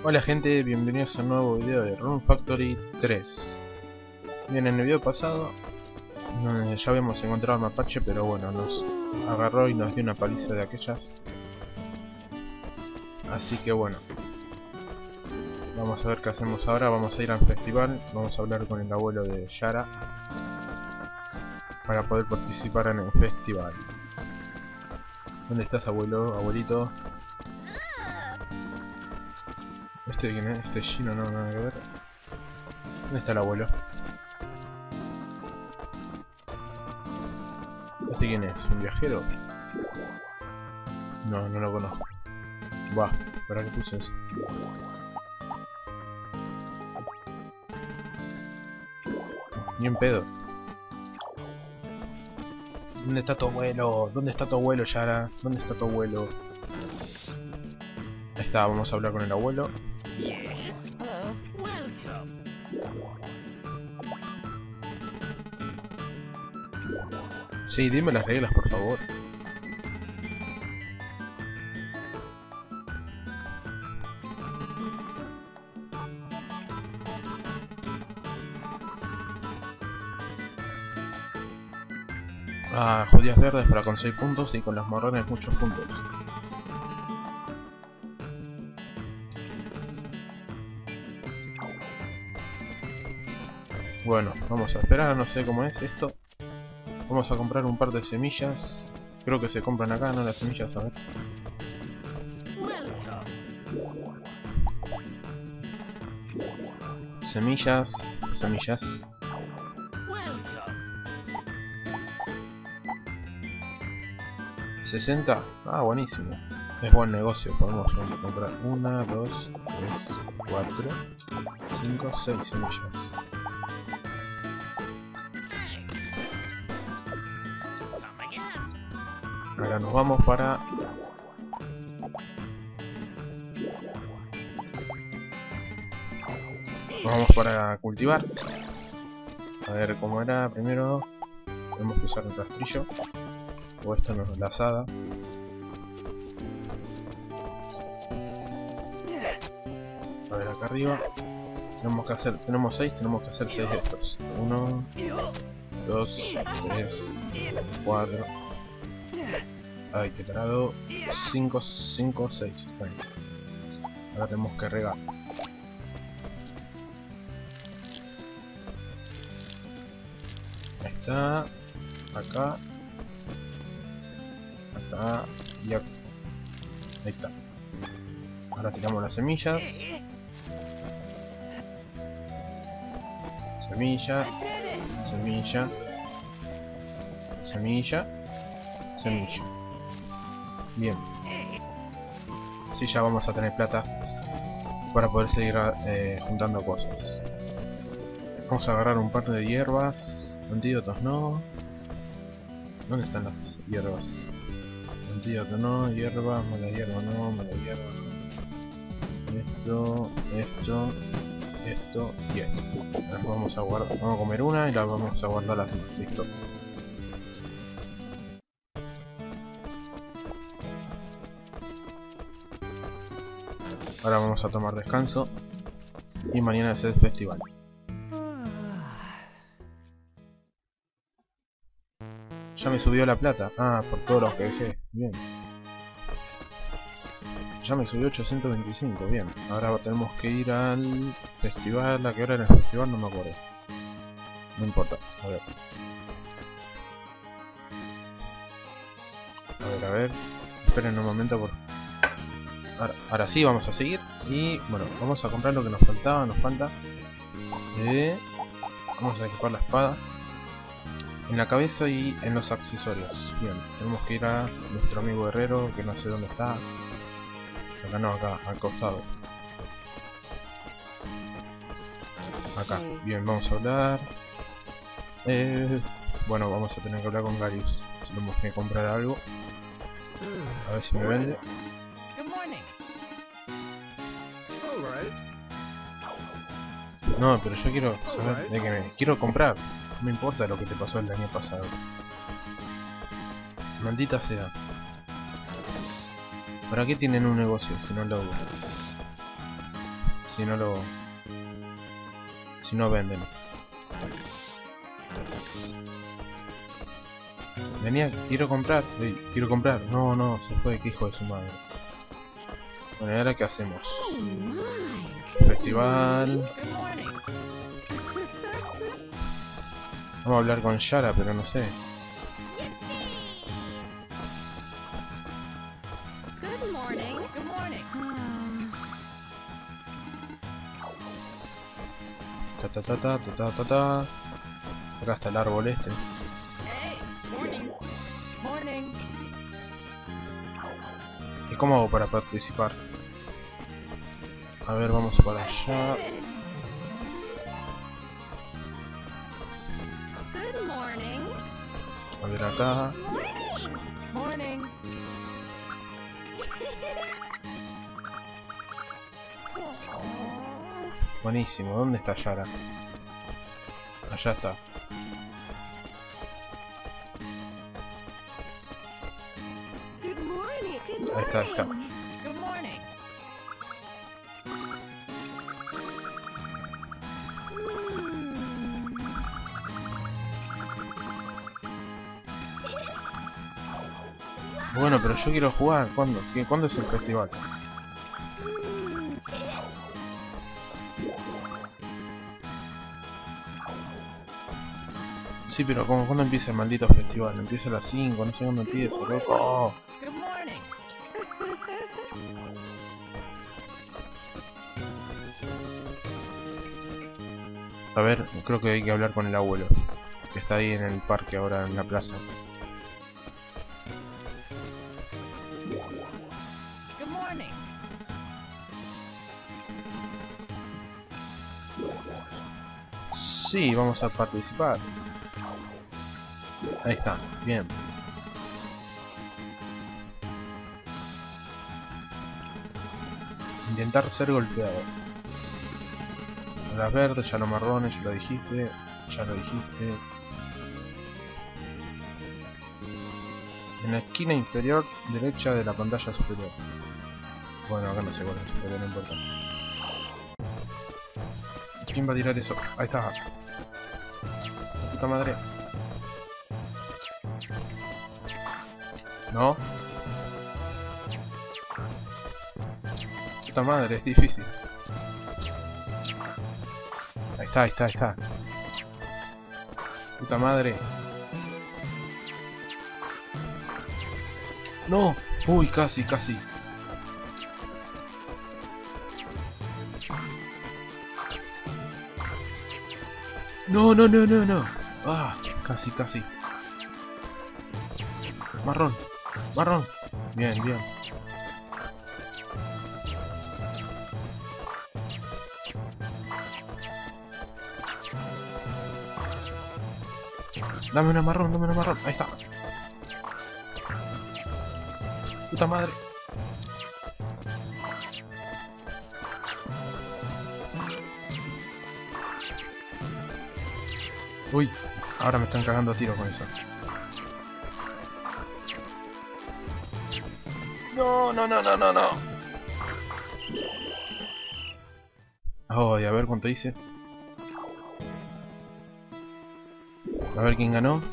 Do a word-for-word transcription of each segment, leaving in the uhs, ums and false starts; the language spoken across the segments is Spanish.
Hola gente, bienvenidos a un nuevo video de Rune Factory tres. Bien, en el video pasado eh, ya habíamos encontrado al mapache, pero bueno, nos agarró y nos dio una paliza de aquellas. Así que bueno, vamos a ver qué hacemos ahora. Vamos a ir al festival, vamos a hablar con el abuelo de Yara para poder participar en el festival. ¿Dónde estás, abuelo, abuelito? ¿Este quién es? Este Gino, no, nada que ver. ¿Dónde está el abuelo? ¿Este quién es? ¿Un viajero? No, no lo conozco. Buah, ¿para qué puse eso? Ni en pedo. ¿Dónde está tu abuelo? ¿Dónde está tu abuelo, Yara? ¿Dónde está tu abuelo? Ahí está, vamos a hablar con el abuelo. Sí, dime las reglas, por favor. Ah, judías verdes para con seis puntos y con las marrones muchos puntos. Bueno, vamos a esperar, no sé cómo es esto. Vamos a comprar un par de semillas. Creo que se compran acá, ¿no? Las semillas, a ver. Semillas, semillas. sesenta. Ah, buenísimo. Es buen negocio. Podemos comprar una, dos, tres, cuatro, cinco, seis semillas. Ahora nos vamos para... Nos vamos para cultivar. A ver cómo era primero. Tenemos que usar el rastrillo. O esto no es la asada. A ver acá arriba. Tenemos que hacer, tenemos seis, tenemos que hacer seis de estos. uno, dos, tres, cuatro. Ay, qué tarado. cinco, cinco, seis. Bueno. Ahora tenemos que regar. Ahí está. Acá. Acá. Y acá. Ahí está. Ahora tiramos las semillas. Semilla. Semilla. Semilla. Semilla. Bien. Así ya vamos a tener plata para poder seguir eh, juntando cosas. Vamos a agarrar un par de hierbas. Antídotos no. ¿Dónde están las hierbas? Antídoto no, hierba, mala hierba no, mala hierba no. Esto, esto, esto y esto. Las vamos a guardar. Vamos a comer una y las vamos a guardar las demás. Listo. Ahora vamos a tomar descanso y mañana es el festival. Ya me subió la plata. Ah, por todo lo que dejé. Bien. Ya me subió ochocientos veinticinco. Bien. Ahora tenemos que ir al festival. ¿A qué hora era el festival? No me acuerdo. No importa. A ver. A ver, a ver. Esperen un momento por... Ahora, ahora sí, vamos a seguir. Y bueno, vamos a comprar lo que nos faltaba. Nos falta... Eh... Vamos a equipar la espada. En la cabeza y en los accesorios. Bien, tenemos que ir a nuestro amigo herrero, que no sé dónde está. Acá no, acá, al costado. Acá, bien, vamos a hablar. Eh, bueno, vamos a tener que hablar con Garius. Tenemos que comprar algo. A ver si me vende. No, pero yo quiero saber de qué me... Quiero comprar. No me importa lo que te pasó el año pasado. Maldita sea. ¿Para qué tienen un negocio si no lo... Si no lo... Si no venden. Venía, quiero comprar, Ey, quiero comprar. No, no, se fue, que hijo de su madre. Bueno, ¿y ahora qué hacemos? Festival. Vamos a hablar con Yara, pero no sé. Ta ta ta ta ta ta ta ta. Acá está el árbol este. ¿Y cómo hago para participar? A ver, vamos para allá. A ver acá. Buenísimo, ¿dónde está Yara? Allá está. Ahí está, ahí está. Bueno, pero yo quiero jugar. ¿Cuándo? ¿Qué- ¿Cuándo es el festival? Sí, pero ¿cómo, ¿cuándo empieza el maldito festival? Empieza a las cinco, no sé cuándo empieza, loco. Oh. A ver, creo que hay que hablar con el abuelo, que está ahí en el parque ahora, en la plaza. Sí, vamos a participar. Ahí está, bien. Intentar ser golpeado. Las verdes, ya lo marrones, ya lo dijiste. Ya lo dijiste. En la esquina inferior derecha de la pantalla superior. Bueno, acá no sé cuál es, pero no importa. ¿Quién va a tirar eso? Ahí está. Puta madre. ¿No? Puta madre, es difícil. Ahí está, ahí está, ahí está. Puta madre. No. Uy, casi, casi. No, no, no, no, no. Ah, casi, casi. Marrón, marrón. Bien, bien. Dame una marrón, dame una marrón. Ahí está. Puta madre. Uy, ahora me están cagando a tiro con eso. No, no, no, no, no, no. Oh, y a ver cuánto hice. A ver quién ganó.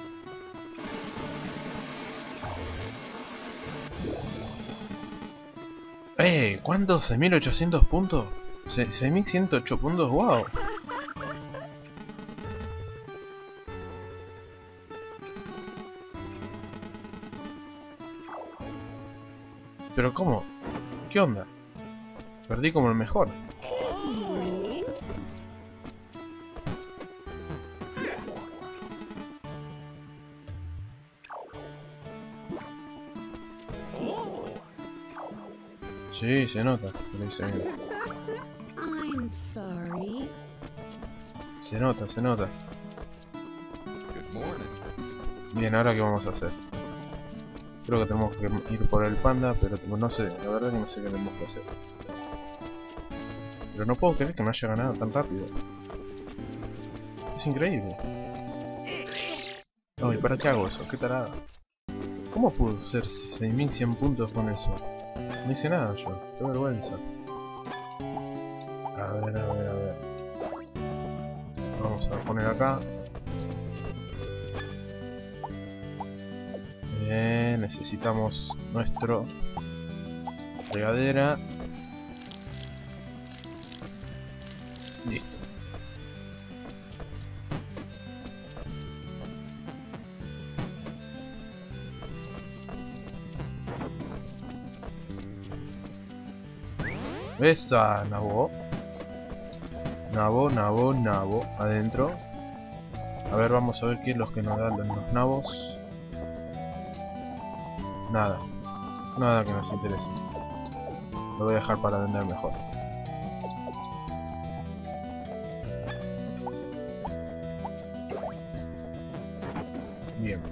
Eh, ¿cuántos? ¿seis mil ochocientos puntos? ¿seis mil ciento ocho puntos? ¡Wow! ¿Pero cómo? ¿Qué onda? Perdí como el mejor. Sí, se nota. Lo dice bien. I'm sorry. Se nota, se nota. Bien, ¿ahora qué vamos a hacer? Creo que tenemos que ir por el panda, pero no sé, la verdad que no sé qué tenemos que hacer. Pero no puedo creer que me haya ganado tan rápido. Es increíble. No, ¿y para qué hago eso? ¿Qué tarada? ¿Cómo puedo hacer seis mil cien puntos con eso? No hice nada yo, qué vergüenza. A ver, a ver, a ver. Vamos a poner acá. Bien, necesitamos nuestro regadera. Listo. Esa, nabo. Nabo, nabo, nabo. Adentro. A ver, vamos a ver qué es lo que nos dan los nabos. Nada. Nada que nos interese. Lo voy a dejar para vender mejor. Bien.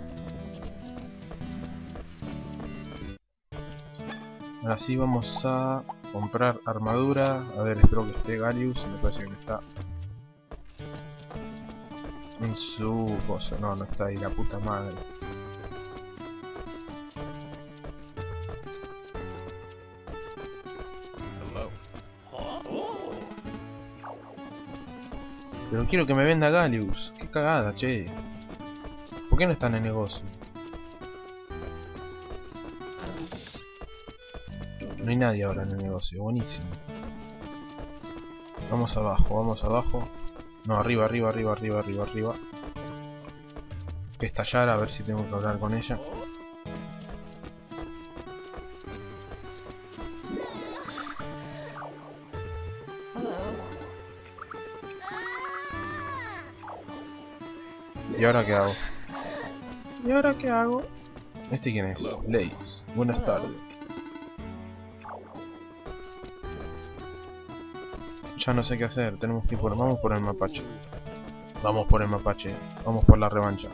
Ahora sí vamos a comprar armadura. A ver, espero que esté Galius. Me parece que no está en su cosa. No, no está ahí, la puta madre. Pero quiero que me venda Galius. Qué cagada, che. ¿Por qué no está en el negocio? No hay nadie ahora en el negocio. Buenísimo. Vamos abajo, vamos abajo. No, arriba, arriba, arriba, arriba, arriba, arriba. Que estallar, a ver si tengo que hablar con ella. ¿Y ahora qué hago? ¿Y ahora qué hago? ¿Este quién es? Lace. Buenas tardes. Ya no sé qué hacer. Tenemos que ir por... Vamos por el mapache. Vamos por el mapache. Vamos por la revancha.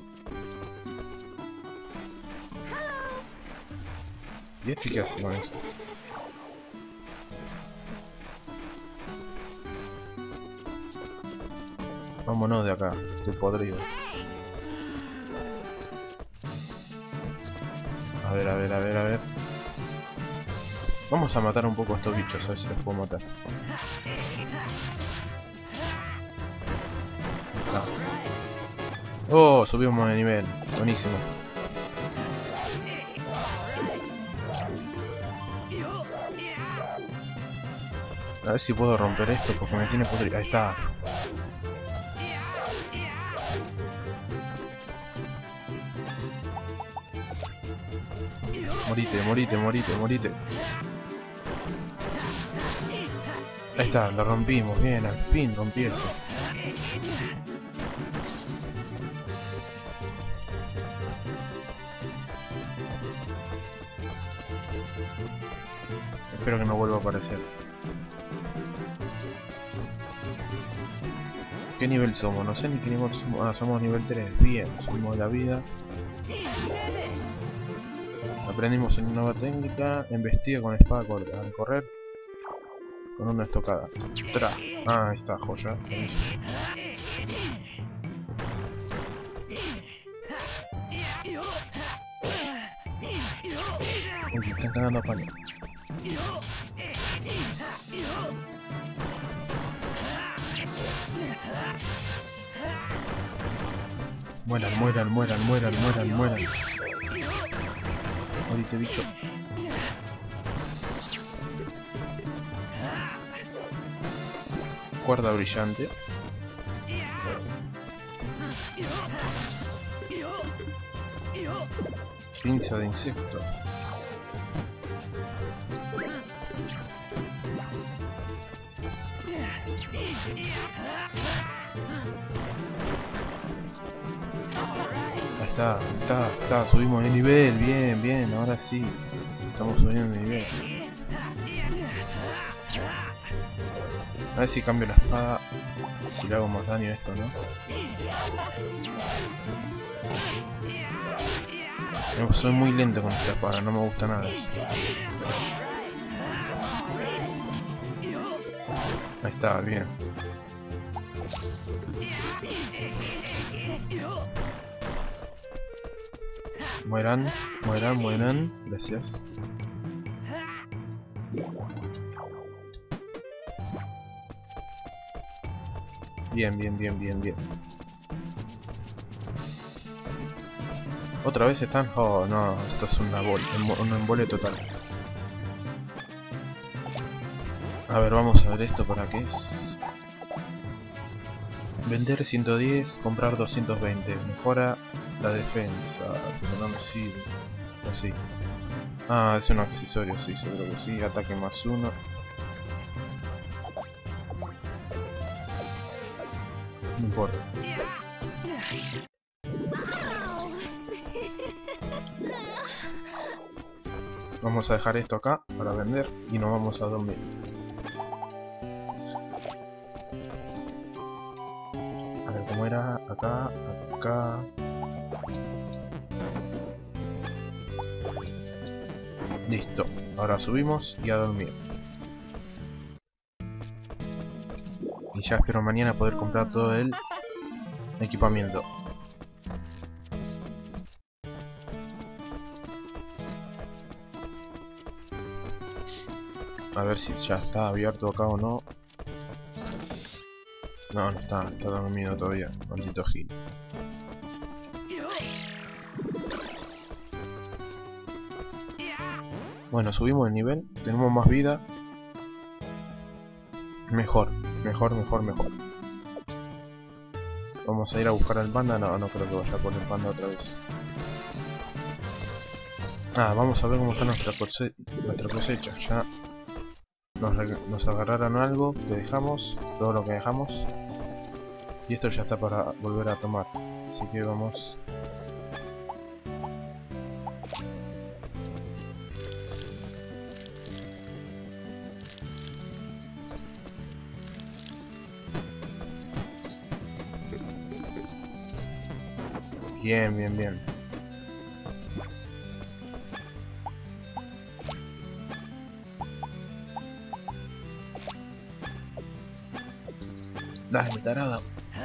¿Y este qué hace con eso? Vámonos de acá. Estoy podrido. A ver, a ver, a ver, a ver. Vamos a matar un poco a estos bichos, a ver si los puedo matar. Ah. Oh, subimos de nivel. Buenísimo. A ver si puedo romper esto porque me tiene podrido. Ahí está. Morite, morite, morite, morite. Ahí está, lo rompimos. Bien, al fin rompí eso. Espero que no vuelva a aparecer. ¿Qué nivel somos? No sé ni qué nivel somos. Ah, somos nivel tres. Bien, subimos la vida. Aprendimos una nueva técnica. Embestida con espada corta. Al correr. Con una estocada. Tra. Ah, ahí está, joya. Uy, me están cagando a palo. Mueran, mueran, mueran, mueran, mueran, mueran. Morite, bicho. Cuerda brillante. Pinza de insecto. Ahí está, está, está, subimos de nivel, bien, bien, ahora sí. Estamos subiendo de nivel. A ver si cambio la espada. Si le hago más daño a esto, ¿no? No, soy muy lento con esta espada, no me gusta nada eso. Ahí está, bien. Mueran, mueran, mueran. Gracias. Bien, bien, bien, bien, bien. ¿Otra vez están? Oh, no, esto es una bol un embole total. A ver, vamos a ver esto para qué es. Vender ciento diez, comprar doscientos veinte. Mejora la defensa, pero no me sirve. Así. Ah, es un accesorio, sí, seguro que sí. Ataque más uno. No importa. Vamos a dejar esto acá para vender y nos vamos a dormir. A ver cómo era. Acá, acá. Listo. Ahora subimos y a dormir. Y ya espero mañana poder comprar todo el equipamiento. A ver si ya está abierto acá o no. No, no está, está dormido todavía, maldito Gil. Bueno, subimos el nivel, tenemos más vida. Mejor, mejor, mejor, mejor. Vamos a ir a buscar al panda. No, no creo que vaya por el panda otra vez. Ah, vamos a ver cómo está nuestra, cose nuestra cosecha. Ya nos, nos agarraron algo que dejamos, todo lo que dejamos. Y esto ya está para volver a tomar. Así que vamos. Bien, bien, bien. Dale, tarada.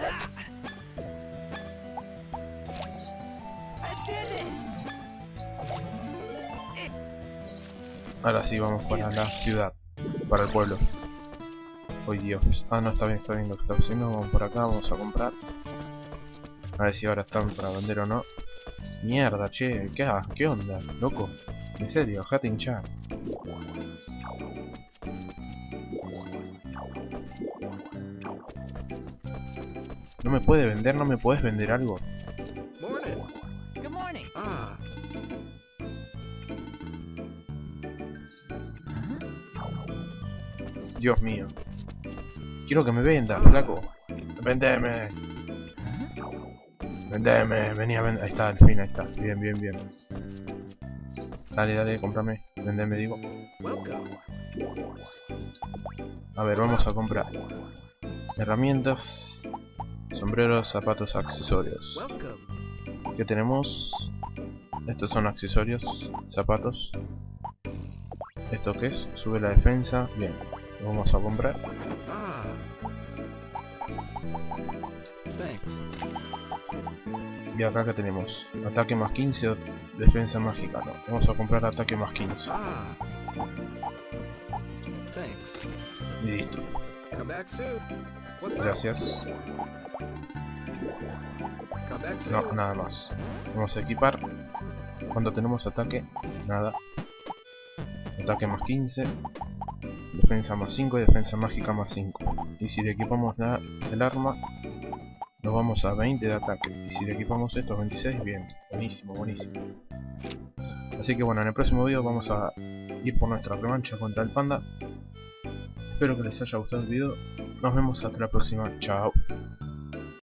Ahora sí, vamos para la ciudad, para el pueblo. Oh Dios. Ah, no, está bien, está bien lo que está haciendo. Vamos por acá, vamos a comprar. A ver si ahora están para vender o no. Mierda, che, ¿qué, qué onda, loco? En serio, dejate hinchar. ¿No me puede vender? ¿No me puedes vender algo? Good morning. Ah. Dios mío. Quiero que me venda, flaco. Vendeme. Vendeme, venía a vender. Ahí está, al fin, ahí está. Bien, bien, bien. Dale, dale, cómprame. Vendeme, digo. A ver, vamos a comprar herramientas, sombreros, zapatos, accesorios. ¿Qué tenemos? Estos son accesorios, zapatos. ¿Esto qué es? Sube la defensa. Bien, lo vamos a comprar. Y acá que tenemos ataque más quince o defensa mágica. No, vamos a comprar ataque más quince. Y listo. Gracias. No, nada más. Vamos a equipar. Cuando tenemos ataque, nada. Ataque más quince. Defensa más cinco y defensa mágica más cinco. Y si le equipamos la, el arma, nos vamos a veinte de ataque. Y si le equipamos estos veintiséis, bien. Buenísimo, buenísimo. Así que bueno, en el próximo video vamos a ir por nuestra revancha contra el panda. Espero que les haya gustado el video. Nos vemos hasta la próxima. Chao.